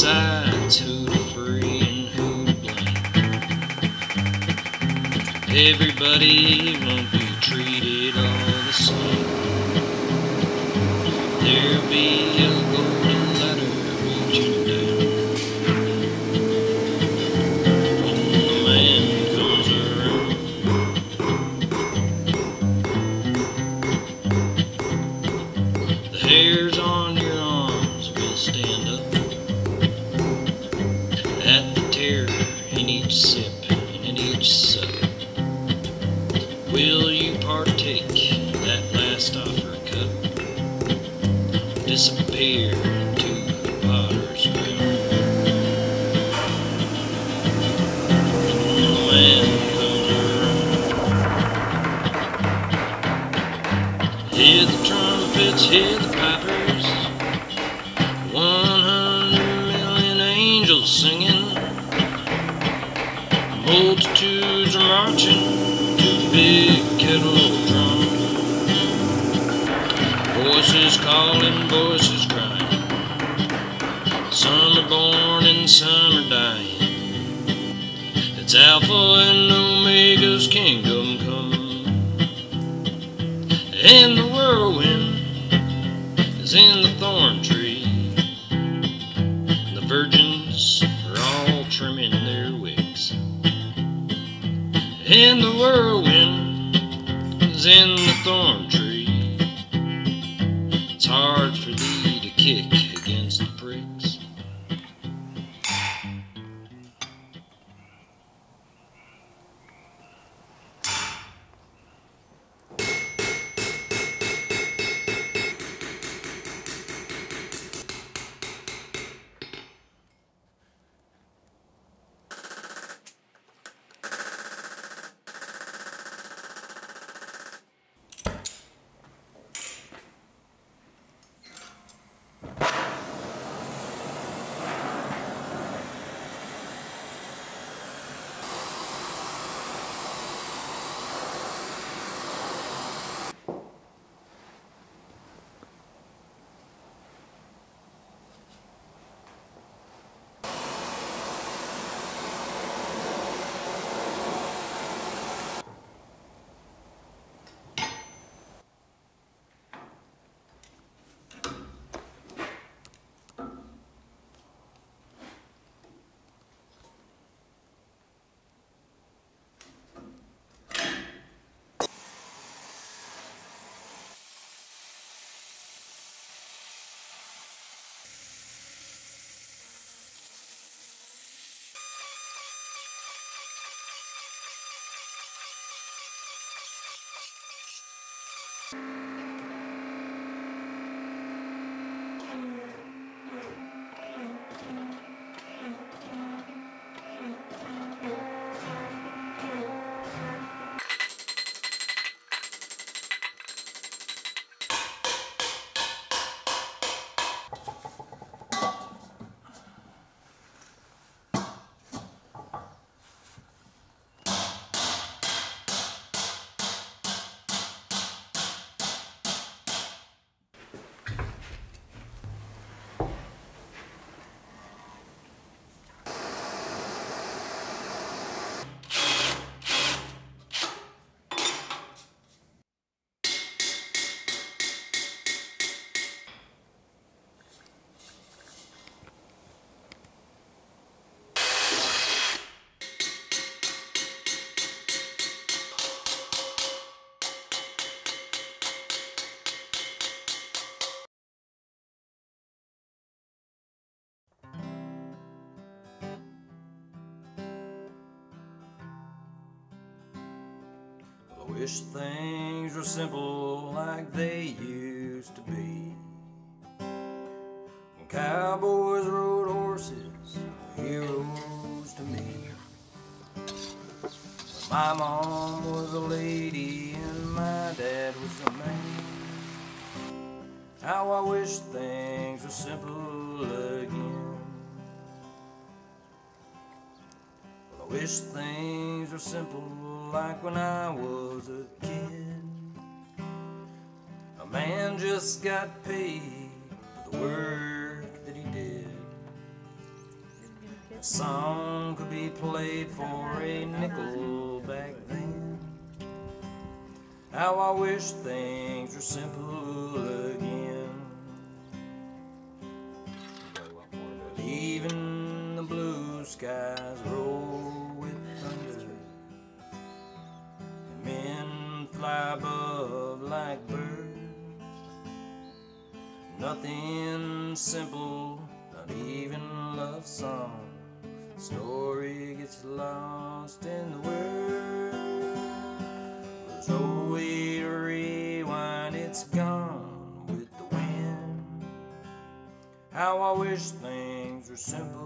decides who to free and who to blame. Everybody won't be treated all the same. There'll be a golden ladder reaching down when the man comes around. The hairs on your arms will stand up at the terror in each sip and in each sup. Will you partake that last offer cup? Disappear into the potter's ground. When the man comes around. Hear the trumpets, hear the pipers, 100 million angels singing. Multitudes are marching to big kettle drum. Voices calling, voices crying. Some are born and some are dying. It's Alpha and Omega's kingdom come. And the whirlwind is in the thorn tree. And the virgins are all trimming their wicks. And the whirlwind is in the thorn tree. It's hard for thee to kick against the pricks. I wish things were simple like they used to be. When cowboys rode horses, heroes to me. When my mom was a lady and my dad was a man. How I wish things were simple again. Well, I wish things were simple like when I was a kid. A man just got paid for the work that he did. song could be played for a nickel back then. How I wish things were simple again. Even the blue skies roll with thunder, and men fly above like birds. Nothing simple, not even a love song. Story gets lost in the words. There's no way to rewind, it's gone with the wind. How I wish things were simple